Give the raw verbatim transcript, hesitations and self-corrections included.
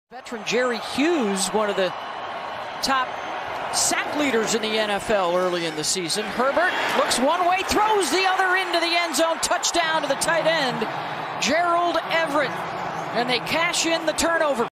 Veteran Jerry Hughes, one of the top sack leaders in the N F L early in the season. Herbert looks one way, throws the other into the end zone. Touchdown to the tight end, Gerald Everett. And they cash in the turnover.